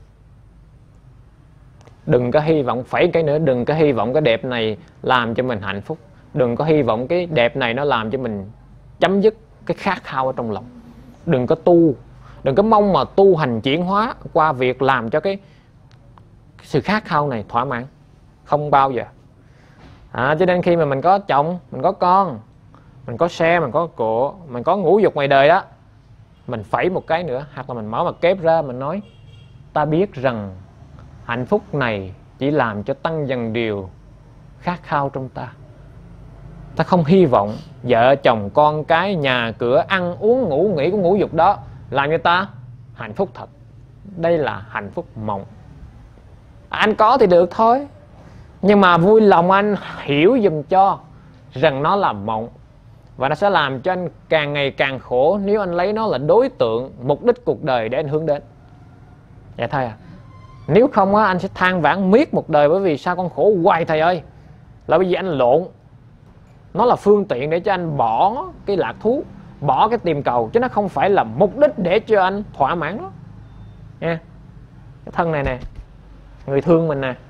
Đừng có hy vọng, phẩy cái nữa, đừng có hy vọng cái đẹp này làm cho mình hạnh phúc. Đừng có hy vọng cái đẹp này nó làm cho mình chấm dứt cái khát khao ở trong lòng. Đừng có tu, đừng có mong mà tu hành chuyển hóa qua việc làm cho cái sự khát khao này thỏa mãn. Không bao giờ. Cho nên khi mà mình có chồng, mình có con, mình có xe, mình có của, mình có ngũ dục ngoài đời đó, mình phẩy một cái nữa, hoặc là mình mở mặt kép ra, mình nói ta biết rằng hạnh phúc này chỉ làm cho tăng dần điều khát khao trong ta. Ta không hy vọng vợ chồng con cái, nhà cửa, ăn uống ngủ nghỉ của ngũ dục đó làm cho ta hạnh phúc thật. Đây là hạnh phúc mộng. Anh có thì được thôi, nhưng mà vui lòng anh hiểu dùm cho rằng nó là mộng. Và nó sẽ làm cho anh càng ngày càng khổ nếu anh lấy nó là đối tượng, mục đích cuộc đời để anh hướng đến. Vậy thôi à. Nếu không á, anh sẽ than vãn miết một đời. Bởi vì sao con khổ hoài thầy ơi? Là bởi vì anh lộn. Nó là phương tiện để cho anh bỏ cái lạc thú, bỏ cái tìm cầu, chứ nó không phải là mục đích để cho anh thỏa mãn đó nha. Cái thân này nè, người thương mình nè,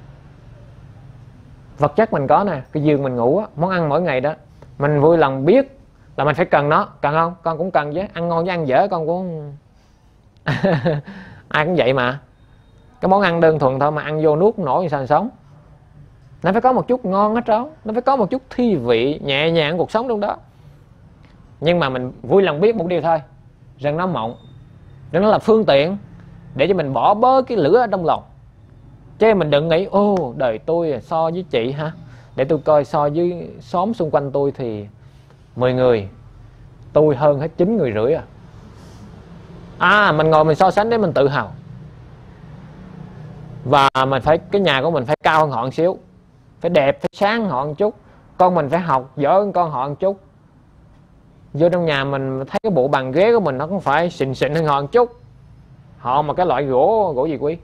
vật chất mình có nè, cái giường mình ngủ á, món ăn mỗi ngày đó, mình vui lòng biết là mình phải cần nó. Cần không? Con cũng cần chứ. Ăn ngon với ăn dở con cũng ai cũng vậy mà. Cái món ăn đơn thuần thôi mà ăn vô nuốt nổi sao sống. Nó phải có một chút ngon hết trơn, nó phải có một chút thi vị nhẹ nhàng cuộc sống trong đó. Nhưng mà mình vui lòng biết một điều thôi, rằng nó mộng, rằng nó là phương tiện để cho mình bỏ bớt cái lửa ở trong lòng. Chứ mình đừng nghĩ ô đời tôi so với chị ha, để tôi coi so với xóm xung quanh tôi thì 10 người, tôi hơn hết 9 người rưỡi à. Mình ngồi mình so sánh để mình tự hào. Và mình phải, cái nhà của mình phải cao hơn họ một xíu, phải đẹp, phải sáng họ một chút. Con mình phải học giỏi hơn con họ một chút. Vô trong nhà mình thấy cái bộ bàn ghế của mình nó cũng phải xịn xịn hơn họ một chút. Họ mà cái loại gỗ gì quý?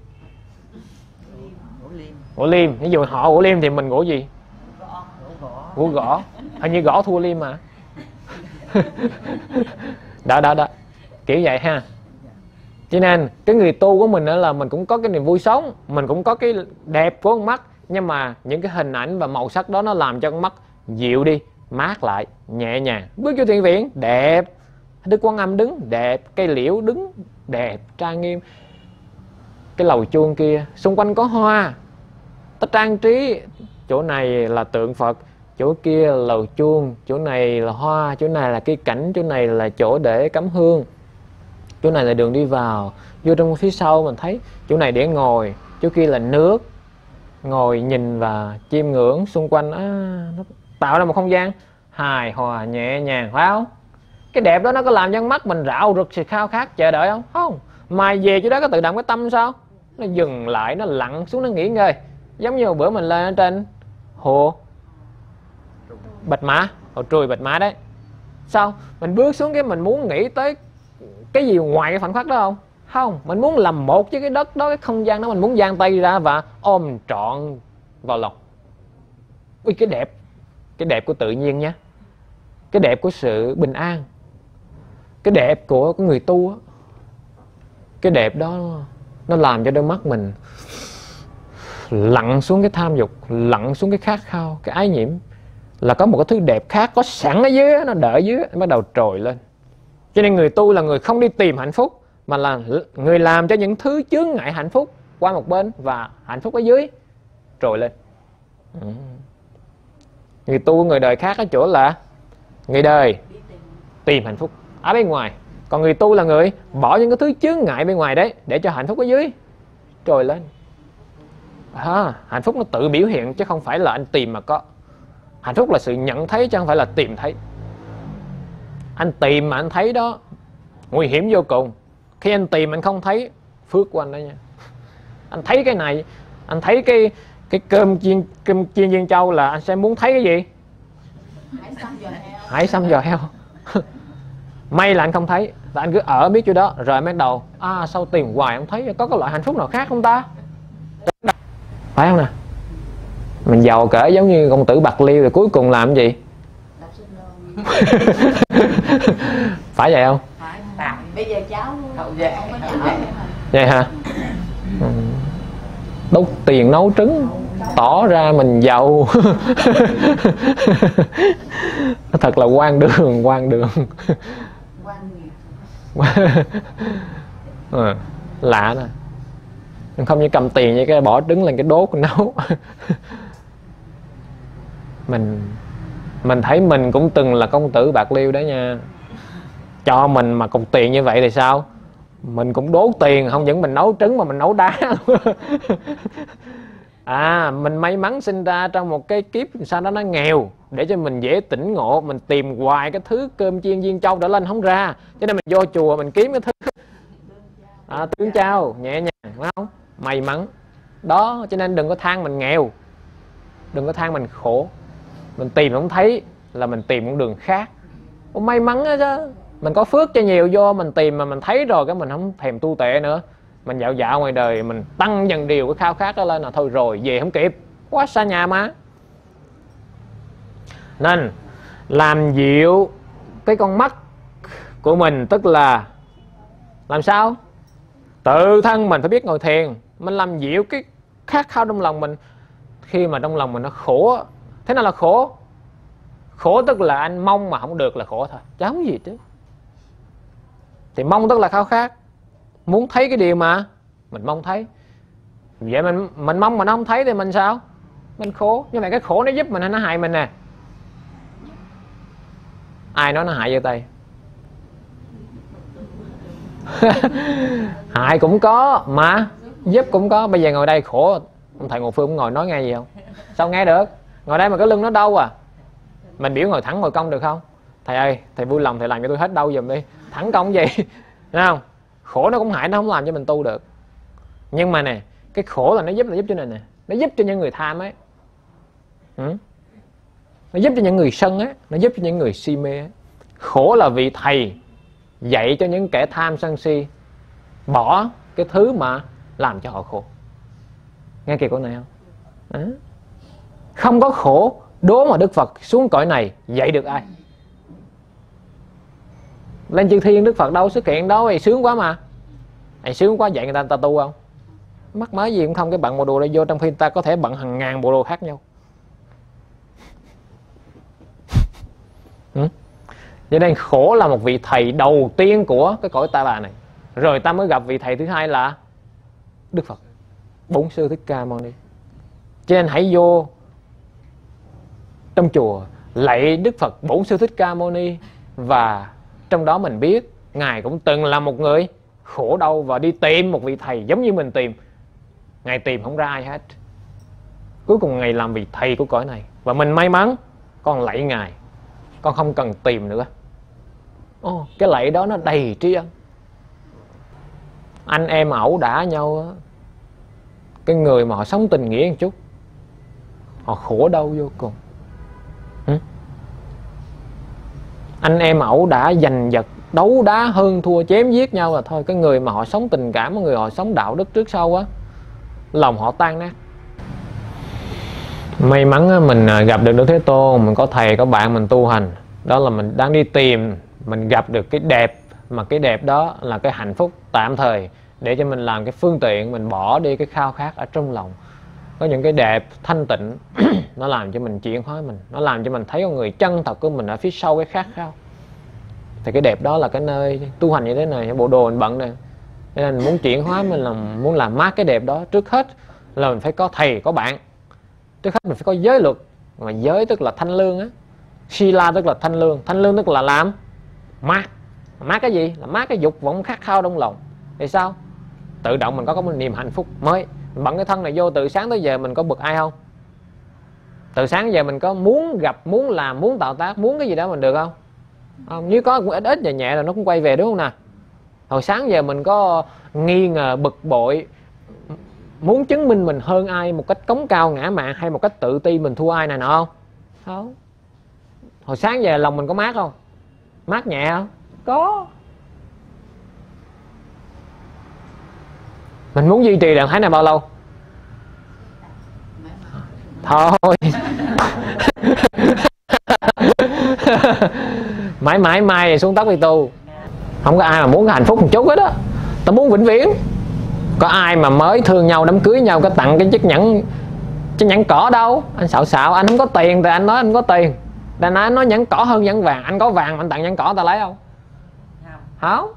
Gỗ liêm. Ví dụ họ gỗ liêm thì mình gỗ gì? Gỗ gõ. Hình như gõ thua liêm mà. Đó kiểu vậy ha. Cho nên cái người tu của mình là mình cũng có cái niềm vui sống, mình cũng có cái đẹp của con mắt, nhưng mà những cái hình ảnh và màu sắc đó nó làm cho con mắt dịu đi, mát lại, nhẹ nhàng. Bước vô thiền viện đẹp, Đức Quan Âm đứng đẹp, cây liễu đứng đẹp, trang nghiêm. Cái lầu chuông kia xung quanh có hoa, ta trang trí, chỗ này là tượng Phật, chỗ kia là lầu chuông, chỗ này là hoa, chỗ này là cây cảnh, chỗ này là chỗ để cắm hương, chỗ này là đường đi vào. Vô trong phía sau mình thấy chỗ này để ngồi, chỗ kia là nước, ngồi nhìn và chiêm ngưỡng xung quanh. Nó tạo ra một không gian hài hòa nhẹ nhàng, phải không? Cái đẹp đó nó có làm cho mắt mình rạo rực sự khao khát chờ đợi không? Không. Mà về chỗ đó có tự động cái tâm sao? Nó dừng lại, nó lặn xuống, nó nghỉ ngơi. Giống như bữa mình lên ở trên hồ Bạch Mã, hồ Trùi Bạch Mã đấy. Sao? Mình bước xuống cái mình muốn nghĩ tới cái gì ngoài cái khoảnh khắc đó không? Không, mình muốn làm một với cái đất đó, cái không gian đó, mình muốn giang tay ra và ôm trọn vào lòng. Ui, cái đẹp của tự nhiên nhé, cái đẹp của sự bình an, cái đẹp của người tu á. Cái đẹp đó nó làm cho đôi mắt mình lặn xuống cái tham dục, lặn xuống cái khát khao, cái ái nhiễm. Là có một cái thứ đẹp khác có sẵn ở dưới, nó đợi dưới, nó bắt đầu trồi lên. Cho nên người tu là người không đi tìm hạnh phúc, mà là người làm cho những thứ chướng ngại hạnh phúc qua một bên, và hạnh phúc ở dưới trồi lên. Người tu người đời khác ở chỗ là người đời tìm hạnh phúc ở bên ngoài, còn người tu là người bỏ những cái thứ chướng ngại bên ngoài đấy để cho hạnh phúc ở dưới trồi lên. Hạnh phúc nó tự biểu hiện chứ không phải là anh tìm mà có. Hạnh phúc là sự nhận thấy chứ không phải là tìm thấy. Anh tìm mà anh thấy đó nguy hiểm vô cùng. Khi anh tìm anh không thấy, phước của anh đó nha. Anh thấy cái này, anh thấy cái cơm chiên viên châu là anh sẽ muốn thấy cái gì? Hải xăm giò heo. May là anh không thấy, và anh cứ ở biết chỗ đó, rồi anh bắt đầu sao tìm hoài không thấy, có cái loại hạnh phúc nào khác không ta? Phải không nè? Mình giàu cỡ giống như công tử Bạc Liêu rồi cuối cùng làm cái gì? Phải vậy không? Phải. Bây giờ cháu không có nhà. Vậy hả? Đốt tiền nấu trứng, tỏ ra mình giàu. Thật là quan đường. Lạ nè. Không như cầm tiền như cái bỏ trứng lên cái đốt nấu. Mình thấy mình cũng từng là công tử Bạc Liêu đó nha. Cho mình mà cục tiền như vậy thì sao? Mình cũng đốt tiền, không những mình nấu trứng mà mình nấu đá luôn. Mình may mắn sinh ra trong một cái kiếp sao đó nó nghèo, để cho mình dễ tỉnh ngộ. Mình tìm hoài cái thứ cơm chiên viên châu đã lên không ra, cho nên mình vô chùa mình kiếm cái thứ tướng trao nhẹ nhàng, phải không? May mắn đó. Cho nên đừng có than mình nghèo, đừng có than mình khổ. Mình tìm không thấy là mình tìm một đường khác. May mắn đó chứ. Mình có phước cho nhiều vô, mình tìm mà mình thấy rồi, cái mình không thèm tu tệ nữa. Mình dạo ngoài đời, mình tăng dần điều cái khao khát đó lên là thôi rồi, về không kịp, quá xa nhà mà. Nên làm dịu cái con mắt của mình, tức là làm sao? Tự thân mình phải biết ngồi thiền. Mình làm dịu cái khát khao trong lòng mình. Khi mà trong lòng mình nó khổ, thế nào là khổ? Khổ tức là anh mong mà không được là khổ thôi, chứ không gì chứ. Thì mong tức là khao khát, muốn thấy cái điều mà mình mong thấy. Vậy mình mong mà nó không thấy thì mình sao? Mình khổ. Nhưng mà cái khổ nó giúp mình hay nó hại mình nè? Ai nói nó hại vô tay? Hại cũng có mà giúp cũng có. Bây giờ ngồi đây khổ, ông thầy Ngọc Phương cũng ngồi nói nghe gì không? Sao nghe được? Ngồi đây mà cái lưng nó đau à. Mình biểu ngồi thẳng ngồi cong được không? Thầy ơi, thầy vui lòng thầy làm cho tôi hết đau giùm đi. Thẳng cong gì? Thấy không? Khổ nó cũng hại, nó không làm cho mình tu được. Nhưng mà nè, cái khổ là nó giúp cho mình nè. Nó giúp cho những người tham ấy. Nó giúp cho những người sân ấy. Nó giúp cho những người si mê ấy. Khổ là vị thầy dạy cho những kẻ tham sân si bỏ cái thứ mà làm cho họ khổ. Nghe kịp câu này không? Không có khổ đố mà Đức Phật xuống cõi này dạy được ai. Lên chư thiên Đức Phật đâu xuất hiện đâu, thì sướng quá mà. Thì sướng quá dạy người ta tu không? Mắc mớ gì cũng không, cái bận bộ đồ đây vô, trong khi ta có thể bận hàng ngàn bộ đồ khác nhau. Cho nên khổ là một vị thầy đầu tiên của cái cõi ta bà này. Rồi ta mới gặp vị thầy thứ hai là Đức Phật, Bổn Sư Thích Ca Mâu Ni. Cho nên hãy vô trong chùa lạy Đức Phật Bổn Sư Thích Ca Mâu Ni. Và trong đó mình biết Ngài cũng từng là một người khổ đau và đi tìm một vị thầy giống như mình tìm. Ngài tìm không ra ai hết. Cuối cùng Ngài làm vị thầy của cõi này. Và mình may mắn, con lạy Ngài, con không cần tìm nữa. Cái lạy đó nó đầy tri ân. Anh em ẩu đả nhau á, cái người mà họ sống tình nghĩa một chút, họ khổ đau vô cùng. Anh em ẩu đả giành giật, đấu đá hơn thua, chém giết nhau là thôi. Cái người mà họ sống tình cảm, cái người họ sống đạo đức trước sau á, lòng họ tan nát. May mắn mình gặp được Đức Thế Tôn, mình có thầy có bạn mình tu hành. Đó là mình đang đi tìm, mình gặp được cái đẹp. Mà cái đẹp đó là cái hạnh phúc tạm thời, để cho mình làm cái phương tiện, mình bỏ đi cái khao khát ở trong lòng. Có những cái đẹp thanh tịnh nó làm cho mình chuyển hóa mình, nó làm cho mình thấy con người chân thật của mình ở phía sau cái khát khao. Thì cái đẹp đó là cái nơi tu hành như thế này, bộ đồ mình bận này. Nên mình muốn chuyển hóa, mình muốn làm mát cái đẹp đó, trước hết là mình phải có thầy, có bạn. Trước hết mình phải có giới luật. Mà giới tức là thanh lương á. Sila tức là thanh lương. Thanh lương tức là làm mát. Mát cái gì? Là mát cái dục vọng khát khao trong lòng. Thì sao? Tự động mình có một niềm hạnh phúc mới. Mình bận cái thân này vô, từ sáng tới giờ mình có bực ai không? Từ sáng giờ mình có muốn gặp, muốn làm, muốn tạo tác, muốn cái gì đó mình được không? Nếu có cũng ít ít nhẹ nhẹ là nó cũng quay về, đúng không nào? Hồi sáng giờ mình có nghi ngờ, bực bội, muốn chứng minh mình hơn ai một cách cống cao ngã mạn, hay một cách tự ti mình thua ai này nọ không? Không. Hồi sáng giờ lòng mình có mát không? Mát nhẹ không? Có. Mình muốn duy trì trạng thái này bao lâu? Thôi mãi mãi mai xuống tóc đi tu. Không có ai mà muốn hạnh phúc một chút hết á. Tao muốn vĩnh viễn. Có ai mà mới thương nhau, đám cưới nhau, có tặng cái chiếc nhẫn cỏ đâu. Anh xạo anh không có tiền thì anh nói anh có tiền. Đàn anh nói nhẫn cỏ hơn nhẫn vàng. Anh có vàng mà anh tặng nhẫn cỏ ta lấy không? Không.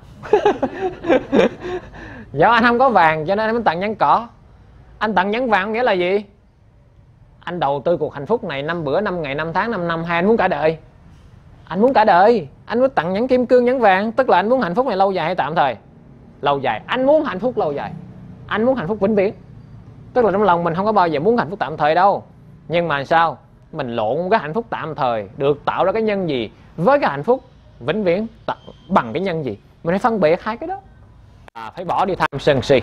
Do anh không có vàng cho nên anh mới tặng nhẫn cỏ. Anh tặng nhẫn vàng nghĩa là gì? Anh đầu tư cuộc hạnh phúc này 5 bữa, 5 ngày, 5 tháng, 5 năm, hay anh muốn cả đời? Anh muốn cả đời. Anh muốn tặng nhẫn kim cương, nhẫn vàng. Tức là anh muốn hạnh phúc này lâu dài hay tạm thời? Lâu dài. Anh muốn hạnh phúc lâu dài. Anh muốn hạnh phúc vĩnh viễn. Tức là trong lòng mình không có bao giờ muốn hạnh phúc tạm thời đâu. Nhưng mà sao? Mình lộn cái hạnh phúc tạm thời được tạo ra cái nhân gì với cái hạnh phúc vĩnh viễn bằng cái nhân gì? Mình phải phân biệt hai cái đó. Phải bỏ đi tham sân si.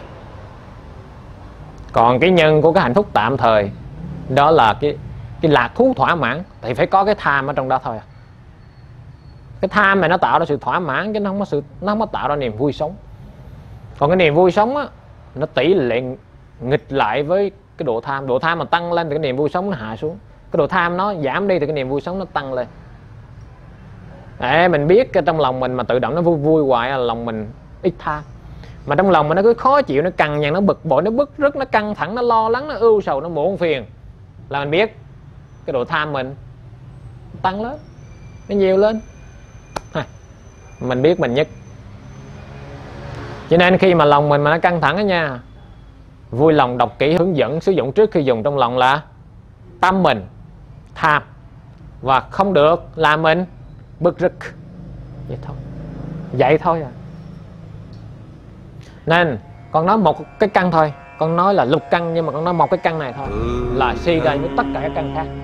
Còn cái nhân của cái hạnh phúc tạm thời đó là cái lạc thú thỏa mãn, thì phải có cái tham ở trong đó thôi. Cái tham này nó tạo ra sự thỏa mãn, chứ nó không có tạo ra niềm vui sống. Còn cái niềm vui sống á, nó tỷ lệ nghịch lại với cái độ tham. Độ tham mà tăng lên thì cái niềm vui sống nó hạ xuống. Cái độ tham nó giảm đi thì cái niềm vui sống nó tăng lên. Để mình biết cái trong lòng mình mà tự động nó vui vui hoài là lòng mình ít tham. Mà trong lòng mình nó cứ khó chịu, nó cằn nhằn, nó bực bội, nó bức rứt, nó căng thẳng, nó lo lắng, nó ưu sầu, nó muộn phiền, là mình biết cái độ tham mình tăng lên, nó nhiều lên. Mình biết mình nhất. Cho nên khi mà lòng mình mà nó căng thẳng đó nha, vui lòng đọc kỹ hướng dẫn sử dụng trước khi dùng trong lòng là tâm mình tham và không được làm mình bực rực. Vậy thôi à. Nên con nói một cái căn thôi, con nói là lục căn, nhưng mà con nói một cái căn này thôi là suy ra với tất cả các căn khác.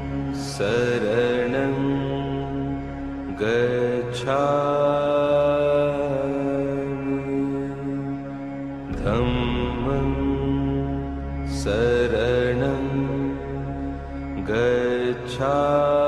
Dhammam saranam gacchami